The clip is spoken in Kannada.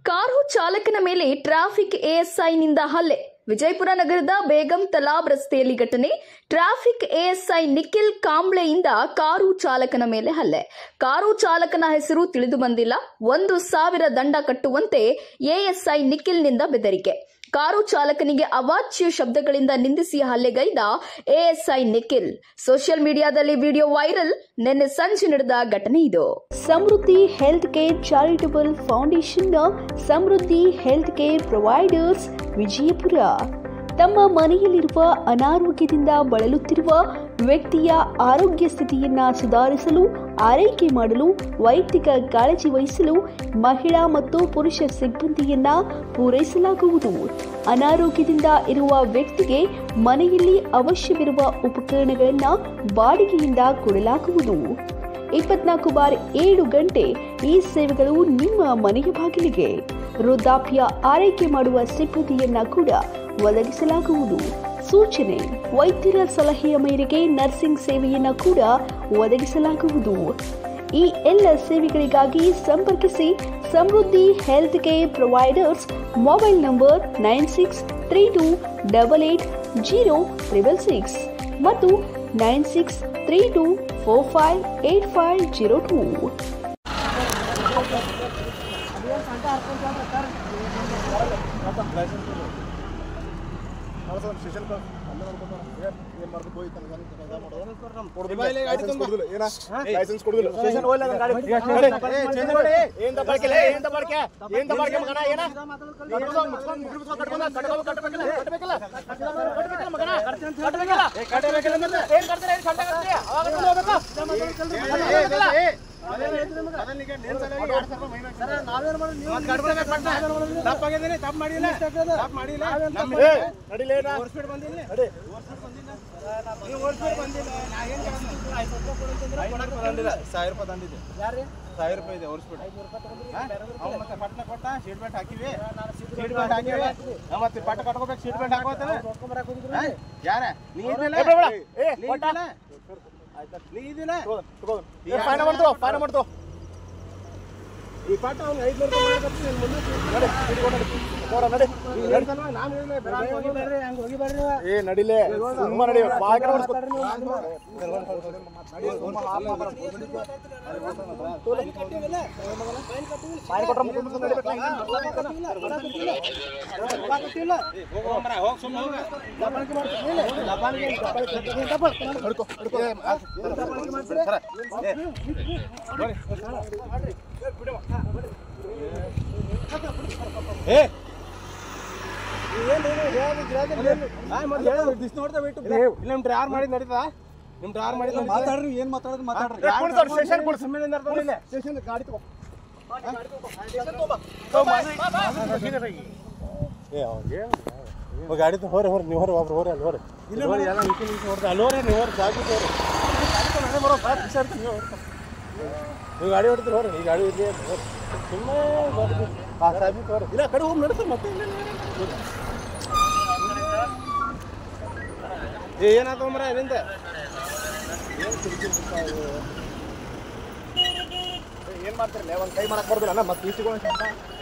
ಕಾರು ಚಾಲಕನ ಮೇಲೆ ಟ್ರಾಫಿಕ್ ಎಎಸ್ಐನಿಂದ ಹಲ್ಲೆ. ವಿಜಯಪುರ ನಗರದ ಬೇಗಂ ತಲಾಬ್ ರಸ್ತೆಯಲ್ಲಿ ಘಟನೆ. ಟ್ರಾಫಿಕ್ ಎಎಸ್ಐ ನಿಖಿಲ್ ಕಾಂಬ್ಳೆಯಿಂದ ಕಾರು ಚಾಲಕನ ಮೇಲೆ ಹಲ್ಲೆ. ಕಾರು ಚಾಲಕನ ಹೆಸರು ತಿಳಿದು ಬಂದಿಲ್ಲ. 1,000 ದಂಡ ಕಟ್ಟುವಂತೆ ಎಎಸ್ಐ ನಿಖಿಲ್ನಿಂದ ಬೆದರಿಕೆ. ಕಾರು ಚಾಲಕನಿಗೆ ಅವಾಚ್ಯ ಶಬ್ದಗಳಿಂದ ನಿಂದಿಸಿ ಹಲ್ಲೆಗೈದ ಎಎಸ್ಐ ನಿಖಿಲ್. ಸೋಷಿಯಲ್ ಮೀಡಿಯಾದಲ್ಲಿ ವಿಡಿಯೋ ವೈರಲ್. ನಿನ್ನೆ ಸಂಜೆ ನಡೆದ ಘಟನೆ ಇದು. ಸಮೃದ್ಧಿ ಹೆಲ್ತ್ ಕೇರ್ ಚಾರಿಟಬಲ್ ಫೌಂಡೇಶನ್ನ Samruddhi health care providers Vijayapura ತಮ್ಮ ಮನೆಯಲ್ಲಿರುವ ಅನಾರೋಗ್ಯದಿಂದ ಬಳಲುತ್ತಿರುವ ವ್ಯಕ್ತಿಯ ಆರೋಗ್ಯ ಸ್ಥಿತಿಯನ್ನ ಸುಧಾರಿಸಲು, ಆರೈಕೆ ಮಾಡಲು, ವೈಯಕ್ತಿಕ ಕಾಳಜಿ ವಹಿಸಲು ಮಹಿಳಾ ಮತ್ತು ಪುರುಷ ಸಿಬ್ಬಂದಿಯನ್ನ ಪೂರೈಸಲಾಗುವುದು. ಅನಾರೋಗ್ಯದಿಂದ ಇರುವ ವ್ಯಕ್ತಿಗೆ ಮನೆಯಲ್ಲಿ ಅವಶ್ಯವಿರುವ ಉಪಕರಣಗಳನ್ನು ಬಾಡಿಗೆಯಿಂದ ಕೊಡಲಾಗುವುದು. 24/7 ಗಂಟೆ ಈ ಸೇವೆಗಳು ನಿಮ್ಮ ಮನೆಯ ಬಾಗಿಲಿಗೆ. ವೃದ್ಧಾಪ್ಯ ಆರೈಕೆ ಮಾಡುವ ಸಿಬ್ಬಂದಿಯನ್ನ ಕೂಡ ಒದಗಿಸಲಾಗುವುದು. ಸೂಚನೆ: ವೈದ್ಯರ ಸಲಹೆಯ ಮೇರೆಗೆ ನರ್ಸಿಂಗ್ ಸೇವೆಯನ್ನು ಕೂಡ ಒದಗಿಸಲಾಗುವುದು. ಈ ಎಲ್ಲ ಸೇವೆಗಳಿಗಾಗಿ ಸಂಪರ್ಕಿಸಿ Samruddhi health care providers. Mobile number 9632880666 ಮತ್ತು 9632458502. ಸ್ಟೇಷನ್ ನಡಿಲೇ ತುಂಬ ನಡಿ ಗಾಡಿ ಹೊರ ಹೊರ ನೀವು ಹೊರ ಒಬ್ರು ಹೊರ ಅಲ್ಲಿ ಹೊರ ಅಲ್ಲೋರಿ ನೀವು ಹೊರ ಜಾಗ ನೀವು ಗಾಡಿ ಹೊಡಿತೀರಿ ಹೊರ ಈ ಗಾಡಿ ಇಲ್ಲಿ ಸುಮ್ಮನೆ ಇಲ್ಲ ಕಡೆ ಹೋಗಿ ನಡ್ತಾರೆ ಮತ್ತೆ ಏನಾಗ್ತವ ಮರ ಇಲ್ಲಿಂದ ಏನು ಮಾಡ್ತಿರಲ್ಲ ಒಂದು ಕೈ ಮಾಡಕ್ಕೆ ಬರ್ದಿಲ್ಲ ಮತ್ತೆ